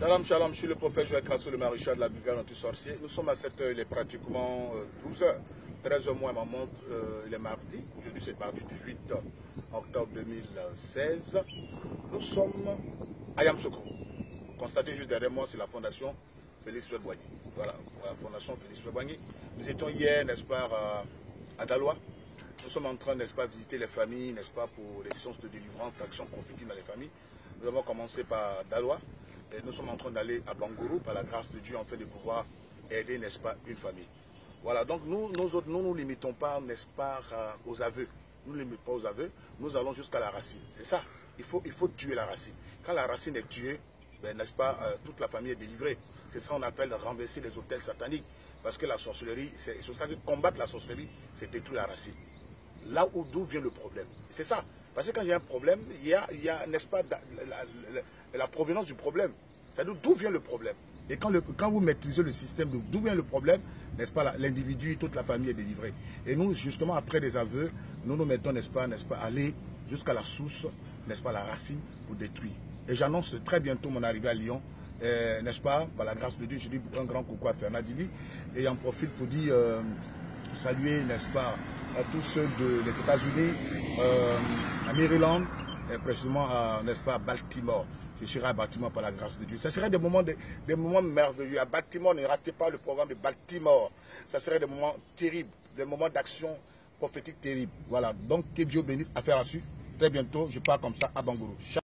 Shalom, shalom, je suis le prophète Joël Crasso, le maréchal de la brigade anti-sorcier. Nous sommes à 7 h, il est pratiquement 12 h. 13 h moins ma montre, il est mardi. Aujourd'hui c'est mardi 18 octobre 2016. Nous sommes à Yamoussoukro. Constatez juste derrière moi, c'est la fondation Félix Houphouët-Boigny. Voilà, la fondation Félix Houphouët-Boigny. Nous étions hier, n'est-ce pas, à Daloa. Nous sommes en train, n'est-ce pas, visiter les familles, n'est-ce pas, pour les séances de délivrance, d'action prophétique dans les familles. Nous avons commencé par Daloa. Et nous sommes en train d'aller à Bangourou, par la grâce de Dieu, en fait, de pouvoir aider, n'est-ce pas, une famille. Voilà, donc nous ne nous limitons pas, n'est-ce pas, aux aveux. Nous ne nous limitons pas aux aveux, nous allons jusqu'à la racine. C'est ça, il faut tuer la racine. Quand la racine est tuée, ben, n'est-ce pas, toute la famille est délivrée. C'est ça qu'on appelle renverser les autels sataniques. Parce que la sorcellerie, c'est ça que combattre la sorcellerie, c'est détruire la racine. Là d'où vient le problème. C'est ça. Parce que quand il y a un problème, il y a n'est-ce pas, la provenance du problème. C'est-à-dire d'où vient le problème. Et quand vous maîtrisez le système d'où vient le problème, n'est-ce pas, l'individu, toute la famille est délivrée. Et nous, justement, après les aveux, nous nous mettons, n'est-ce pas, aller jusqu'à la source, n'est-ce pas, la racine, pour détruire. Et j'annonce très bientôt mon arrivée à Lyon, n'est-ce pas, par la grâce de Dieu, je dis un grand coucou à Fernand Dili. Et j'en profite pour dire, saluer, n'est-ce pas, à tous ceux des États-Unis, à Maryland, et précisément à, n'est-ce pas, Baltimore. Je serai à Baltimore par la grâce de Dieu. Ça serait des moments merveilleux. À Baltimore, ne ratez pas le programme de Baltimore. Ça serait des moments terribles, des moments d'action prophétique terribles. Voilà, donc que Dieu bénisse. Affaire à suivre. Très bientôt, je pars comme ça à Bangourou.